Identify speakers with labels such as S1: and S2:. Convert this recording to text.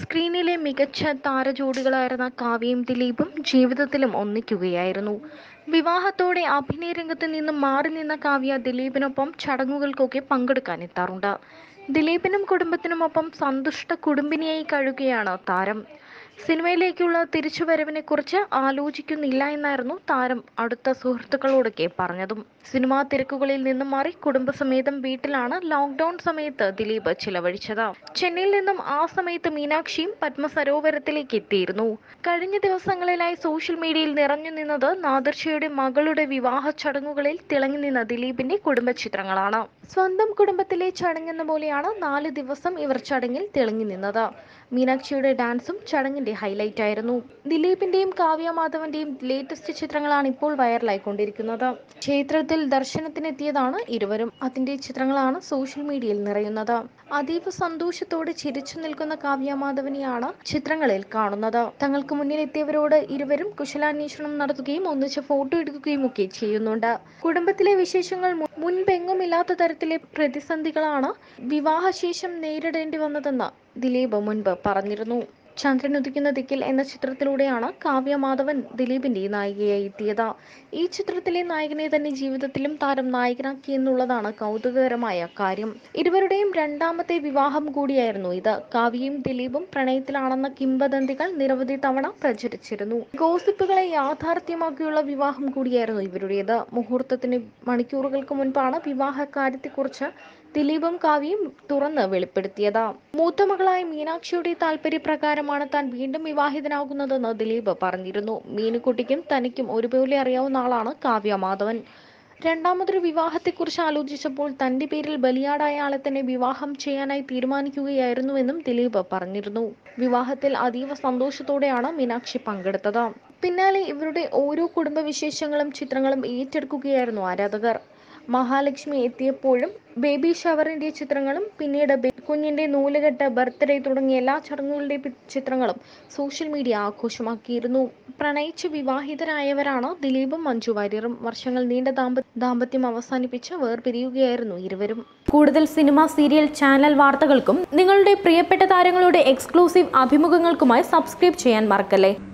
S1: സ്ക്രീനിലെ മികച്ച താരജോഡികളായിരുന്ന കാവ്യയും ദിലീപും ജീവിതത്തിലും ഒന്നിക്കുകയായിരുന്നു. വിവാഹത്തോടെ അഭിനയരംഗത്ത് നിന്നും മാറി നിന്ന കാവ്യ ദിലീപിനൊപ്പം ചടങ്ങുകൾക്കൊക്കെ പങ്കെടുക്കാനെത്താറുണ്ട്. ദിലീപിനും കുടുംബത്തിനുമൊപ്പം സന്തുഷ്ട കുടുംബിനിയായി കഴിയുകയാണ് താരം. സിനിമയിലേക്കുള്ള തിരിച്ചുവരവിനെക്കുറിച്ച് ആലോചിക്കുന്നില്ല എന്നായിരുന്നു താരം അടുത്ത സുഹൃത്തുക്കളോടൊക്കെ പറഞ്ഞതും. സിനിമാ തിരക്കുകളിൽ നിന്നും മാറി കുടുംബസമേതം വീട്ടിലാണ് ലോക്ക്ഡൌൺ സമയത്ത് ദിലീപ് ചിലവഴിച്ചത്. ചെന്നൈയിൽ നിന്നും ആ സമയത്ത് മീനാക്ഷിയും പത്മസരോവരത്തിലേക്ക് എത്തിയിരുന്നു. കഴിഞ്ഞ ദിവസങ്ങളിലായി സോഷ്യൽ മീഡിയയിൽ നിറഞ്ഞു നിന്നത് നാദിർഷയുടെ മകളുടെ വിവാഹ ചടങ്ങുകളിൽ തിളങ്ങി നിന്ന ദിലീപിന്റെ കുടുംബചിത്രങ്ങളാണ്. സ്വന്തം കുടുംബത്തിലെ ചടങ്ങെന്ന പോലെയാണ് 4 ദിവസം ഇവർ ചടങ്ങിൽ തിളങ്ങി നിന്നത്. മീനാക്ഷിയുടെ ഡാൻസും ചടങ്ങിന്റെ ഹൈലൈറ്റ് ആയിരുന്നു. ദിലീപിന്റെയും കാവ്യ മാധവന്റെയും ലേറ്റസ്റ്റ് ചിത്രങ്ങളാണ് ഇപ്പോൾ വൈറലായിക്കൊണ്ടിരിക്കുന്നത്. ക്ഷേത്രത്തിൽ ദർശനത്തിനെത്തിയതാണ് ഇരുവരും. അതിന്റെ ചിത്രങ്ങളാണ് സോഷ്യൽ മീഡിയയിൽ നിറയുന്നത്. അതീവ സന്തോഷത്തോടെ ചിരിച്ചു നിൽക്കുന്ന കാവ്യ മാധവനെയാണ് ചിത്രങ്ങളിൽ കാണുന്നത്. തങ്ങൾക്ക് മുന്നിൽ എത്തിയവരോട് ഇരുവരും കുശലാന്വേഷണം നടത്തുകയും ഒന്നിച്ച് ഫോട്ടോ എടുക്കുകയും ഒക്കെ ചെയ്യുന്നുണ്ട്. കുടുംബത്തിലെ വിശേഷങ്ങൾ മുൻപെങ്ങുമില്ലാത്ത തരത്തിലെ പ്രതിസന്ധികളാണ് വിവാഹശേഷം നേരിടേണ്ടി വന്നതെന്ന് ദിലീപ് മുൻപ് പറഞ്ഞിരുന്നു. ചന്ദ്രൻ ഉദിക്കുന്ന ദിക്കിൽ എന്ന ചിത്രത്തിലൂടെയാണ് കാവ്യ മാധവൻ ദിലീപിന്റെ നായികയായി എത്തിയത്. ഈ ചിത്രത്തിലെ നായകനെ തന്നെ ജീവിതത്തിലും താരം നായകനാക്കി എന്നുള്ളതാണ് കൗതുകകരമായ കാര്യം. ഇരുവരുടെയും രണ്ടാമത്തെ വിവാഹം കൂടിയായിരുന്നു ഇത്. കാവ്യയും ദിലീപും പ്രണയത്തിലാണെന്ന കിംവദന്തികൾ നിരവധി തവണ പ്രചരിച്ചിരുന്നു. ഗോസിപ്പുകളെ യാഥാർത്ഥ്യമാക്കിയുള്ള വിവാഹം കൂടിയായിരുന്നു ഇവരുടേത്. മുഹൂർത്തത്തിന് മണിക്കൂറുകൾക്ക് മുൻപാണ് വിവാഹ കാര്യത്തെക്കുറിച്ച് ദിലീപും കാവ്യയും തുറന്ന് വെളിപ്പെടുത്തിയത്. മൂത്ത മകളായ മീനാക്ഷിയുടെ താല്പര്യപ്രകാരമാണ് താൻ വീണ്ടും വിവാഹിതനാകുന്നതെന്ന് ദിലീപ് പറഞ്ഞിരുന്നു. മീനുകുട്ടിക്കും തനിക്കും ഒരുപോലെ അറിയാവുന്ന ആളാണ് കാവ്യ മാധവൻ. രണ്ടാമതൊരു വിവാഹത്തെക്കുറിച്ച് ആലോചിച്ചപ്പോൾ തന്റെ പേരിൽ ബലിയാടായ ആളെ തന്നെ വിവാഹം ചെയ്യാനായി തീരുമാനിക്കുകയായിരുന്നുവെന്നും ദിലീപ് പറഞ്ഞിരുന്നു. വിവാഹത്തിൽ അതീവ സന്തോഷത്തോടെയാണ് മീനാക്ഷി പങ്കെടുത്തത്. പിന്നാലെ ഇവരുടെ ഓരോ കുടുംബവിശേഷങ്ങളും ചിത്രങ്ങളും ഏറ്റെടുക്കുകയായിരുന്നു ആരാധകർ. മഹാലക്ഷ്മി എത്തിയപ്പോഴും ബേബി ഷവറിന്റെ ചിത്രങ്ങളും പിന്നീട് കുഞ്ഞിന്റെ നൂലുകെട്ട്, ബർത്ത്ഡേ തുടങ്ങിയ എല്ലാ ചടങ്ങുകളുടെ ചിത്രങ്ങളും സോഷ്യൽ മീഡിയ ആഘോഷമാക്കിയിരുന്നു. പ്രണയിച്ച് വിവാഹിതരായവരാണ് ദിലീപും മഞ്ജു വാര്യറും. വർഷങ്ങൾ നീണ്ട ദാമ്പത്യം അവസാനിപ്പിച്ച് വേർപിരിയുകയായിരുന്നു ഇരുവരും. കൂടുതൽ സിനിമ, സീരിയൽ, ചാനൽ വാർത്തകൾക്കും നിങ്ങളുടെ പ്രിയപ്പെട്ട താരങ്ങളുടെ എക്സ്ക്ലൂസീവ് അഭിമുഖങ്ങൾക്കുമായി സബ്സ്ക്രൈബ് ചെയ്യാൻ മറക്കല്ലേ.